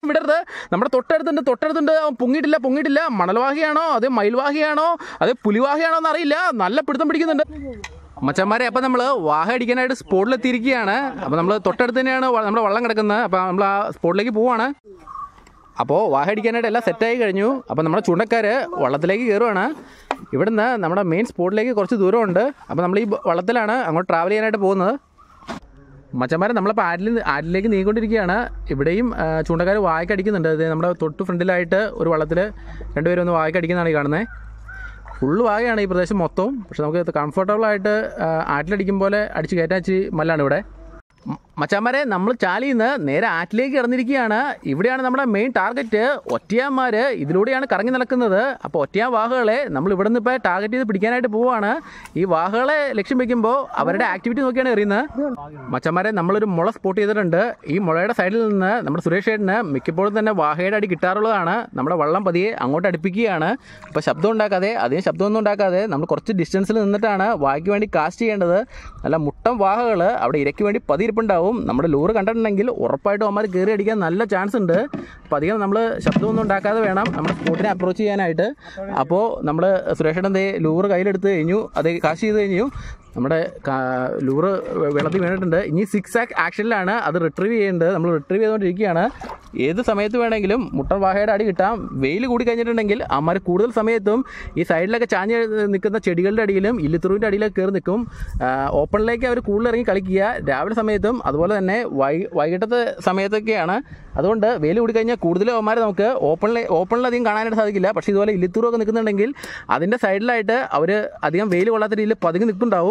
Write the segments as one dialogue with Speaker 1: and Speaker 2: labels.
Speaker 1: വിടരുത്. നമ്മുടെ തൊട്ടടുത്തുണ്ട്. പൊങ്ങിയിട്ടില്ല. മണൽവാഹിയാണോ അതേ മയിൽവാഹിയാണോ അതേ പുലിവാഹിയാണോ എന്നറിയില്ല. നല്ല പിടുത്തം പിടിക്കുന്നുണ്ട് മച്ചന്മാരെ. അപ്പം നമ്മൾ വാഹ അടിക്കാനായിട്ട് സ്പോട്ടിലെത്തിയിരിക്കുകയാണ്. അപ്പോൾ നമ്മൾ തൊട്ടടുത്ത് തന്നെയാണ് നമ്മുടെ വള്ളം കിടക്കുന്നത്. അപ്പോൾ നമ്മൾ ആ സ്പോട്ടിലേക്ക് പോവുകയാണ്. അപ്പോൾ വാഹ അടിക്കാനായിട്ട് എല്ലാം സെറ്റായി കഴിഞ്ഞു. അപ്പോൾ നമ്മുടെ ചൂണ്ടക്കാർ വള്ളത്തിലേക്ക് കയറുവാണ്. ഇവിടുന്ന് നമ്മുടെ മെയിൻ സ്പോട്ടിലേക്ക് കുറച്ച് ദൂരമുണ്ട്. അപ്പോൾ നമ്മൾ ഈ വള്ളത്തിലാണ് അങ്ങോട്ട് ട്രാവൽ ചെയ്യാനായിട്ട് പോകുന്നത്. മച്ചന്മാരെ നമ്മളിപ്പോൾ ആറ്റിലേക്ക് നീങ്ങിക്കൊണ്ടിരിക്കുകയാണ്. ഇവിടെയും ചൂണ്ടക്കാർ വായ്ക്ക് അടിക്കുന്നുണ്ട്. ഇത് നമ്മുടെ തൊട്ട് ഫ്രണ്ടിലായിട്ട് ഒരു വള്ളത്തിൽ രണ്ടുപേരും ഒന്ന് വായ്ക്ക് അടിക്കുന്നതാണ് ഈ കാണുന്നത്. ഫുള്ള് വാകയാണ് ഈ പ്രദേശം മൊത്തം. പക്ഷെ നമുക്ക് കംഫർട്ടബിളായിട്ട് ആറ്റിലടിക്കും പോലെ അടിച്ച് കയറ്റാൻ ഇച്ചിരി മല്ലാണ് ഇവിടെ. മച്ചാന്മാരെ നമ്മൾ ചാലിയിൽ നിന്ന് നേരെ ആറ്റിലേക്ക് കിടന്നിരിക്കുകയാണ്. ഇവിടെയാണ് നമ്മുടെ മെയിൻ ടാർഗറ്റ്. ഒറ്റയാന്മാർ ഇതിലൂടെയാണ് കറങ്ങി നടക്കുന്നത്. അപ്പോൾ ഒറ്റയാൻ വാഹകളെ നമ്മൾ ഇവിടെ നിന്ന് ഇപ്പോൾ ടാർഗറ്റ് ചെയ്ത് പിടിക്കാനായിട്ട് പോവുകയാണ്. ഈ വാഹകളെ ലക്ഷ്യം വയ്ക്കുമ്പോൾ അവരുടെ ആക്ടിവിറ്റി നോക്കിയാണ് എറിയുന്നത്. മച്ചാന്മാരെ നമ്മളൊരു മുള സ്പോട്ട് ചെയ്തിട്ടുണ്ട്. ഈ മുളയുടെ സൈഡിൽ നിന്ന് നമ്മുടെ സുരേഷ് ചേട്ടന് മിക്കപ്പോഴും തന്നെ വാഹയുടെ അടി കിട്ടാറുള്ളതാണ്. നമ്മുടെ വള്ളം പതിയെ അങ്ങോട്ട് അടുപ്പിക്കുകയാണ്. അപ്പോൾ ശബ്ദം ഉണ്ടാക്കാതെ അധികം ശബ്ദമൊന്നും ഉണ്ടാക്കാതെ നമ്മൾ കുറച്ച് ഡിസ്റ്റൻസിൽ നിന്നിട്ടാണ് വായ്ക്ക് വേണ്ടി കാസ്റ്റ് ചെയ്യേണ്ടത്. നല്ല മുട്ടം വാഹകൾ അവിടെ ഇരയ്ക്ക് വേണ്ടി പതിയിരിപ്പുണ്ടാവും. നമ്മുടെ ലൂറ് കണ്ടിട്ടുണ്ടെങ്കിൽ ഉറപ്പായിട്ടും അവന്മാർ കയറി അടിക്കാൻ നല്ല ചാൻസ് ഉണ്ട്. അപ്പോൾ അധികം നമ്മൾ ശബ്ദമൊന്നും ഉണ്ടാക്കാതെ വേണം നമ്മുടെ സ്പോട്ടിനെ അപ്രോച്ച് ചെയ്യാനായിട്ട്. അപ്പോൾ നമ്മൾ സുരേഷേട്ടൻ ലൂറ് കയ്യിലെടുത്ത് കഴിഞ്ഞു. അത് കാശ് ചെയ്ത് കഴിഞ്ഞു. നമ്മുടെ ലൂറ് വെള്ളത്തിൽ വീണിട്ടുണ്ട്. ഇനി 6 ആക്ഷനിലാണ് അത് റിട്രീവ് ചെയ്യേണ്ടത്. നമ്മൾ റിട്രീവ് ചെയ്തുകൊണ്ടിരിക്കുകയാണ്. ഏത് സമയത്ത് വേണമെങ്കിലും മുട്ടൻ വാഹയുടെ അടി കിട്ടാം. വെയിൽ കൂടി കഴിഞ്ഞിട്ടുണ്ടെങ്കിൽ അമ്മമാർ കൂടുതൽ സമയത്തും ഈ സൈഡിലൊക്കെ ചാഞ്ഞ് നിൽക്കുന്ന ചെടികളുടെ അടിയിലും ഇല്ലിത്തുറുവിൻ്റെ അടിയിലൊക്കെ കയറി നിൽക്കും. ഓപ്പണിലേക്ക് അവർ കൂടുതൽ ഇറങ്ങി കളിക്കുക. രാവിലെ സമയത്തും അതുപോലെ തന്നെ വൈകിട്ടത്തെ സമയത്തൊക്കെയാണ്. അതുകൊണ്ട് വെയിൽ കൂടി കഴിഞ്ഞാൽ കൂടുതലും അവന്മാർ നമുക്ക് ഓപ്പണിലധികം കാണാനായിട്ട് സാധിക്കില്ല. പക്ഷേ ഇതുപോലെ ഇല്ലിത്തുറൊക്കെ നിൽക്കുന്നുണ്ടെങ്കിൽ അതിൻ്റെ സൈഡിലായിട്ട് അവർ അധികം വെയിൽ കൊള്ളാത്ത രീതിയിൽ പതുങ്ങി നിൽക്കുന്നുണ്ടാവും.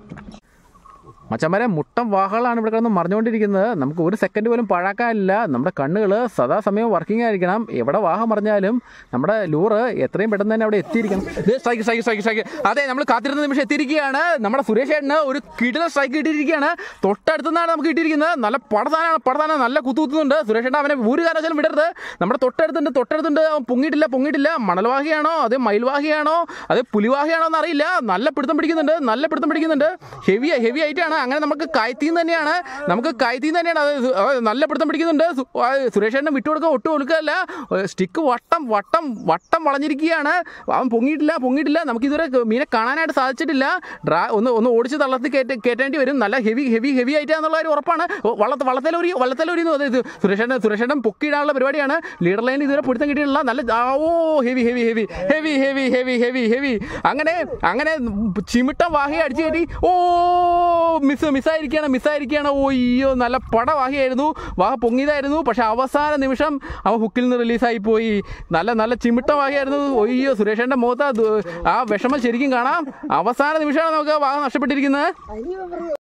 Speaker 1: മച്ചന്മാരെ മുട്ടം വാഹകളാണ് ഇവിടെ കിടന്ന് മറിഞ്ഞുകൊണ്ടിരിക്കുന്നത്. നമുക്ക് ഒരു സെക്കൻഡ് പോലും പഴക്കാനില്ല. നമ്മുടെ കണ്ണുകൾ സദാസമയം വർക്കിംഗ് ആയിരിക്കണം. എവിടെ വാഹം മറിഞ്ഞാലും നമ്മുടെ ലൂറ് എത്രയും പെട്ടെന്ന് തന്നെ അവിടെ എത്തിയിരിക്കണം. സ്ട്രൈക്ക്. അതെ, നമ്മൾ കാത്തിരുന്ന നിമിഷം എത്തിയിരിക്കുകയാണ്. നമ്മുടെ സുരേഷ് ചേട്ടന് ഒരു കിടിലൻ സ്ട്രൈക്ക് കിട്ടിയിരിക്കുകയാണ്. തൊട്ടടുത്തുനിന്നാണ് നമുക്ക് കിട്ടിയിരിക്കുന്നത്. നല്ല പടതാനാണ് നല്ല കുത്തുന്നുണ്ട്. സുരേഷ് ചേട്ടൻ അവനെ ഒരു കാരണവശാലും വിടരുത്. നമ്മുടെ തൊട്ടടുത്തുണ്ട്. പൊങ്ങിയിട്ടില്ല. മണൽവാഹിയാണോ അതേ മയിൽവാഹിയാണോ അതേ പുലിവാഹിയാണോ എന്നറിയില്ല. നല്ല പിടുത്തം പിടിക്കുന്നുണ്ട്. ഹെവി ആയിട്ടാണ്. അങ്ങനെ നമുക്ക് കയത്തിന്ന് തന്നെയാണ് അത് നല്ല പിടുത്തം പിടിക്കുന്നുണ്ട്. സുരേഷ് ചേട്ടനെ വിട്ടുകൊടുക്കുക ഒട്ടും കൊടുക്കുകയല്ല. സ്റ്റിക്ക് വട്ടം വളഞ്ഞിരിക്കുകയാണ്. അവൻ പൊങ്ങിയിട്ടില്ല. നമുക്കിതുവരെ മീനെ കാണാനായിട്ട് സാധിച്ചിട്ടില്ല. ഒന്ന് ഓടിച്ച് തള്ളത്തിൽ കയറ്റേണ്ടി വരും. നല്ല ഹെവി ആയിട്ടാന്നുള്ള ഒരു ഉറപ്പാണ്. വള്ളത്തിലൊരിയുന്നു. അതായത് സുരേഷ് ചേട്ടൻ പൊക്കിയിടാനുള്ള പരിപാടിയാണ്. ലീഡർ ലൈനിൽ ഇതുവരെ പിടുത്തം കിട്ടിയിട്ടില്ല. നല്ല ഹെവി അങ്ങനെ ചിമിട്ടം വാഹി അടിച്ചു കയറ്റി. മിസ്സായിരിക്കുകയാണ്. ഓയ്യോ, നല്ല പടവാഹിയായിരുന്നു. വാഹ പൊങ്ങിയതായിരുന്നു. പക്ഷെ അവസാന നിമിഷം അവൻ ഹുക്കിൽ നിന്ന് റിലീസായി പോയി. നല്ല ചിമിട്ട വാഹിയായിരുന്നു. ഒയ്യോ, സുരേഷേൻ്റെ മുഖത്ത് ആ വിഷമം ശരിക്കും കാണാം. അവസാന നിമിഷമാണ് നമുക്ക് വാഹ നഷ്ടപ്പെട്ടിരിക്കുന്നത്.